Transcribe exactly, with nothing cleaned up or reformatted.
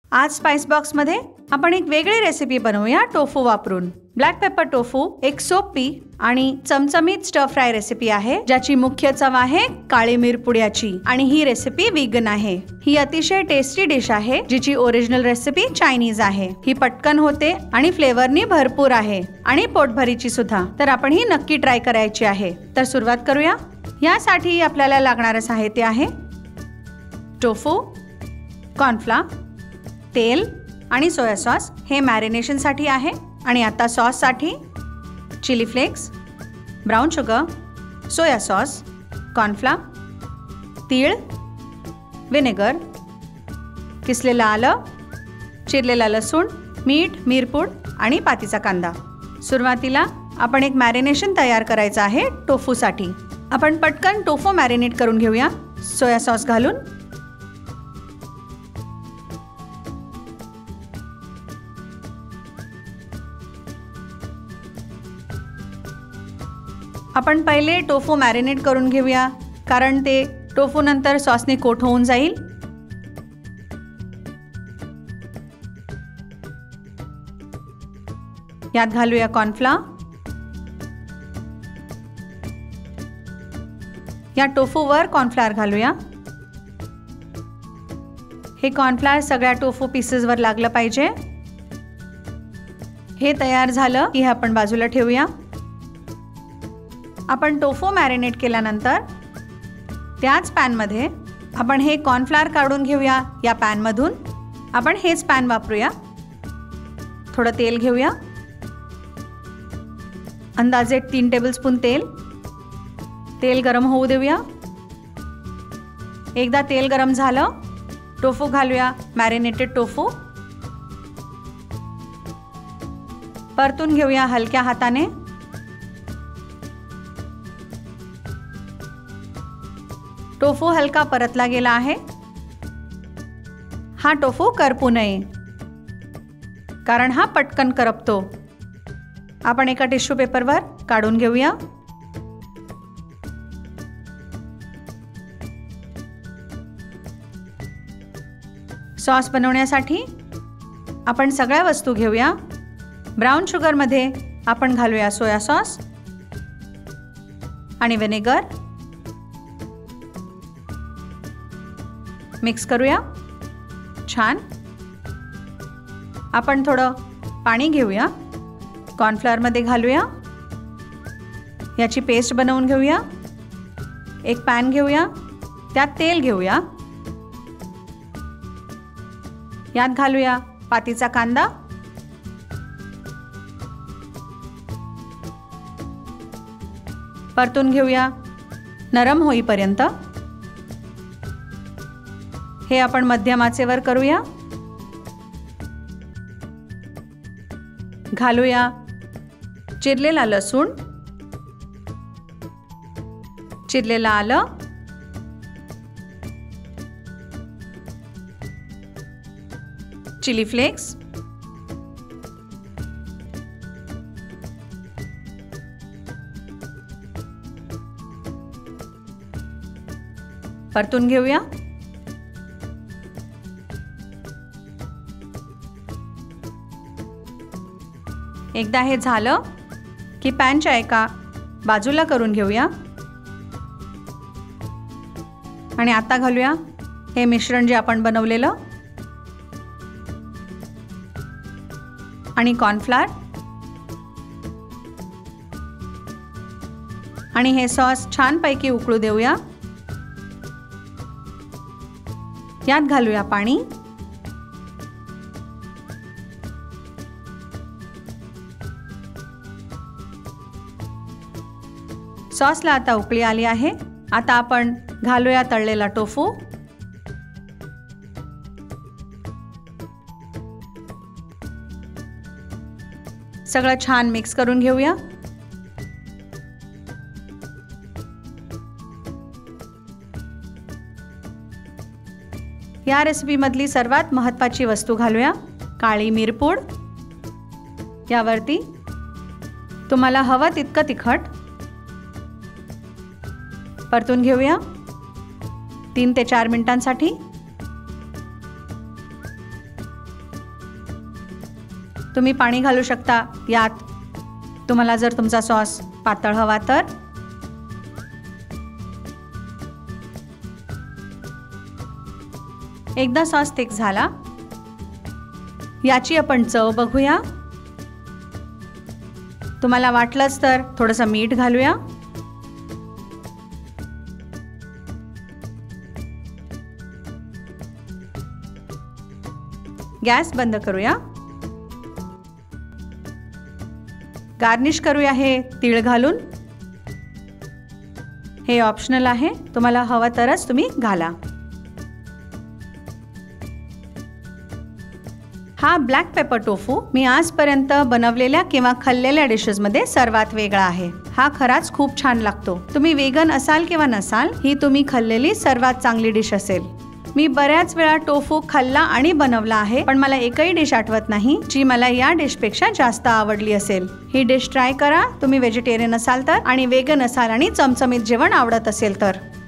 आज spice box मध्ये आपण एक वेगळी रेसिपी बनवूया टोफू वापरून। ब्लॅक पेपर टोफू एक सोपी आणि चमचमीत स्टर फ्राय रेसिपी आहे, ज्याची मुख्य चव आहे काळी मिरपुड्याची आणि ही रेसिपी वीगन आहे। ही अतिशय टेस्टी डिश आहे, जिची ओरिजिनल रेसिपी चायनीज आहे। ही पटकन होते आणि फ्लेवरनी भरपूर आहे आणि पोटभरीची सुद्धा, तर आपण ही नक्की ट्राय करायची आहे। तर सुरुवात करूया। यासाठी आपल्याला लागणारे साहित्य आहे टोफू, कॉर्नफ्लोअर, तेल आणि सोया सॉस हे मॅरिनेशन साठी आहे। आणि आता सॉस साठी chilli flakes, brown sugar, soya sauce, cornflour, तीळ, विनेगर, किसलेला आलं, चिरलेला लसूण, मीठ, मिरपूड आणि पातीचा कांदा। सुरुवातीला आपण एक मॅरिनेशन तयार करायचं आहे टोफू साठी। आपण पटकन टोफू मॅरिनेट करून घेऊया सोया सॉस घालून। आपण पहिले टोफू मॅरिनेट करून घेऊया, कारण ते टोफू नंतर सॉसने कोट होऊन जाईल। यात घालूया कॉर्नफ्लोअर। या टोफूवर कॉर्नफ्लोअर घालूया। हे कॉर्नफ्लोअर सगळ्या टोफू पीसेसवर लागलं पाहिजे। हे तयार झालं की हे आपण बाजूला ठेवूया। आपण टोफू मॅरिनेट केल्यानंतर त्याच पॅन मध्ये आपण हे कॉर्नफ्लोअर काढून घेऊया। या पॅन मधून आपण हेच पॅन वापरूया। थोडं तेल घेऊया, अंदाजे तीन टेबलस्पून तेल। तेल गरम होऊ देऊया। एकदा तेल गरम झालं, टोफू घालूया, मॅरिनेटेड टोफू परतून घेऊया हलक्या हाताने। टोफू हलका परतला गेला आहे। हा टोफू करपू नये, कारण हा पटकन करपतो। आपण एका टिश्यू पेपरवर काढून घेऊया। सॉस बनवण्यासाठी आपण सगळ्या वस्तू घेऊया। ब्राउन शुगर मध्ये आपण घालूया सोया सॉस आणि विनेगर। मिक्स करूया छान। आपण थोडं पाणी घेऊया, कॉर्नफ्लोअर मध्ये घालूया, याची पेस्ट बनवून घेऊया। एक पॅन घेऊया, त्यात तेल घेऊया, यात घालूया पातीचा कांदा, परतून घेऊया नरम होईपर्यंत। हे आपण मध्यम आचेवर करूया। घालूया चिरलेला लसूण, चिरलेला आलं, चिली फ्लेक्स, परतून घेऊया। एकदा हे झालं की पॅनच्या एका बाजूला करून घेऊया आणि आता घालूया हे मिश्रण जे आपण बनवलेलं आणि कॉर्नफ्लोअर आणि हे सॉस छानपैकी उकळू देऊया। यात घालूया पाणी। सॉसला आता उकळी आली आहे। आता आपण घालूया तळलेला टोफू। सगळं छान मिक्स करून घेऊया। या रेसिपी मधली सर्वात महत्त्वाची वस्तू घालूया काळी मिरपूड। यावरती तुम्हाला हवं तितकं तिखट परतून घेऊया तीन ते चार मिनिटांसाठी। तुम्ही पाणी घालू शकता यात, तुम्हाला जर तुमचा सॉस पातळ हवा तर. एकदा सॉस थिक झाला, याची आपण चव बघूया. तुम्हाला वाटलंच तर थोडंसं मीठ घालूया. गॅस बंद करूया. गार्निश करूया हे तीळ घालून. हे ऑप्शनल आहे, तुम्हाला हवं तरच तुम्ही घाला. हा ब्लॅक पेपर टोफू मी आजपर्यंत बनवलेल्या किंवा खाल्लेल्या डिशेसमध्ये सर्वात वेगळा आहे. हा खराच खूप छान लागतो. तुम्ही वेगन असाल किंवा नसाल, ही तुम्ही खाल्लेली सर्वात चांगली डिश असेल. मी बऱ्याच वेळा टोफू खाल्ला आणि बनवला आहे, पण मला एकही डिश आठवत नाही जी मला या डिशपेक्षा जास्त आवडली असेल. ही डिश ट्राय करा तुम्ही व्हेजिटेरियन असाल तर, आणि वेगन असाल आणि चमचमीत जेवण आवडत असेल तर.